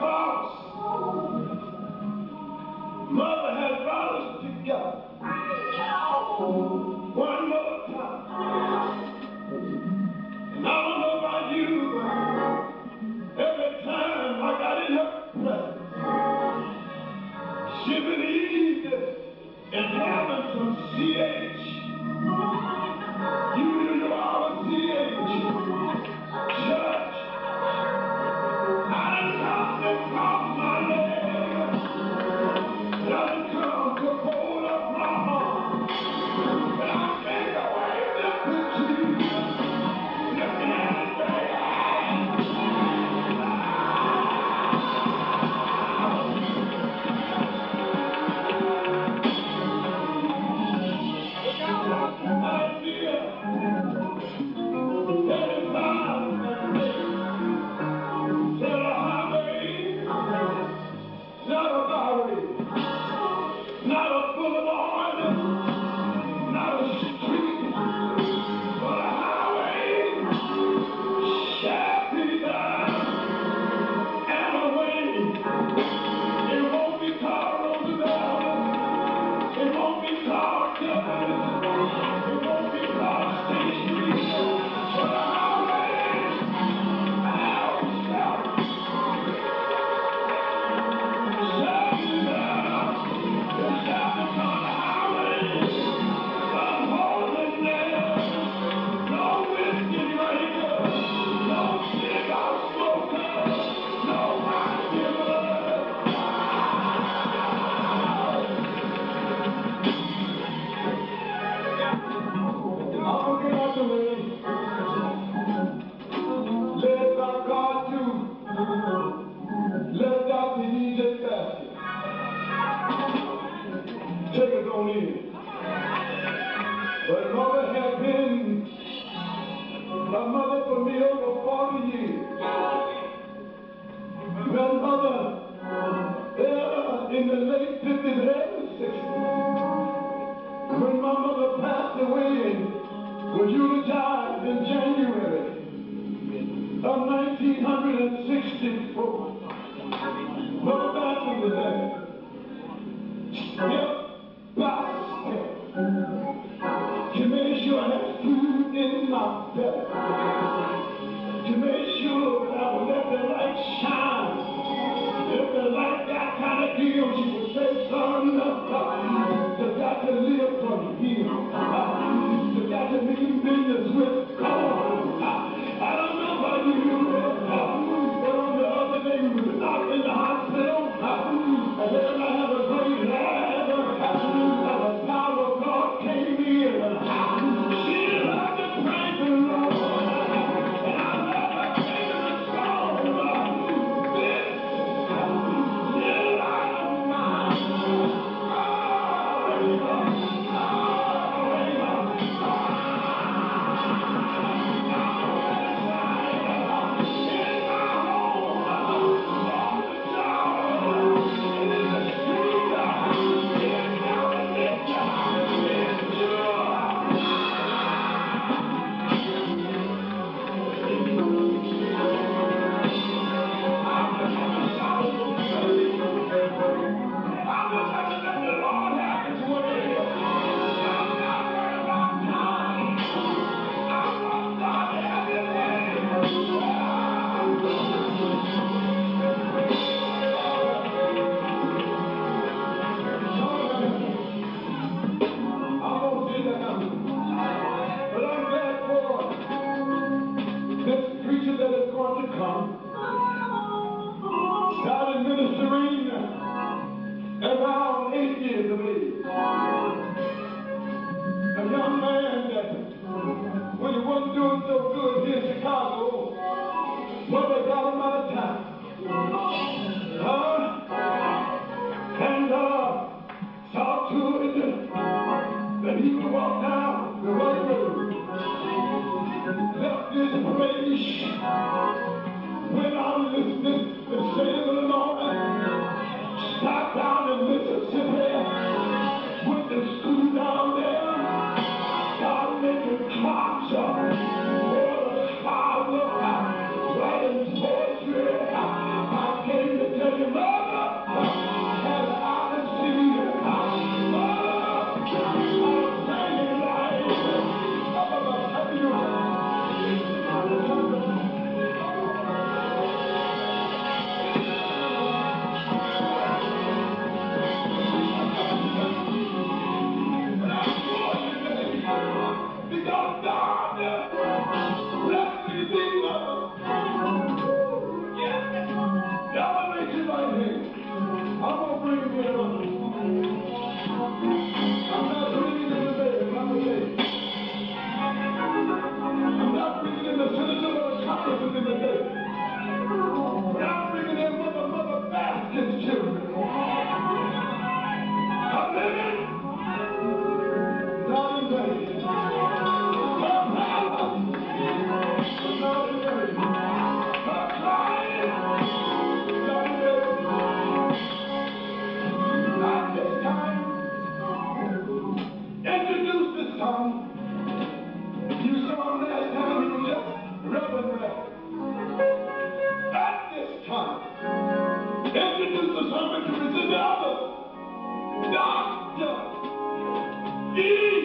because Mother has brought us together one more time. And I don't know about you, but every time I got in her presence, she believed in having some CH. You know our CH. Church. I done come and cross my leg. I done come to hold up my arm. But I make a way to put you. Looking at it, say, I feel that if I tell a highway, not a byway, not a boulevard, not a street, but a highway shall be there and a way. It won't be called Roosevelt. It won't be called Douglas. It won't be called State Street. But a highway shall be there. It shall be called a highway of holiness. No whiskey drinker, no cigar smoker, no wine giver. I'll get out the way, led by God to, led Dr. Baskin. Take us on in. But Mother has been a mother for me over 40 years. Grandmother, in the late 50s, early 60s, when my mother passed away and was eulogized in January of 1964. Mother Baskin was there. Step by step. She made sure I had food in my belly. She made sure that I would let the light shine. If the light got kind of dim, she would say, son, you got to live from here. You got to mean business with God. I don't know about you, but on the other day we were out in the hospital, and then I have a great laugh, and the power of God came in. She loved to praise the Lord, and I love her singing the song. This little light of mine. But I'm glad for this preacher that is going to come. Started ministering around 8 years of age. A young man that, when he wasn't doing so good here in Chicago, Mother got him out of town. And saw to it that he would walk down the right road. Left this place, went out and listened to the saying of the Lord, stopped down in Mississippi, first one read. At this time, introduce the sermon to present the others. Dr. E.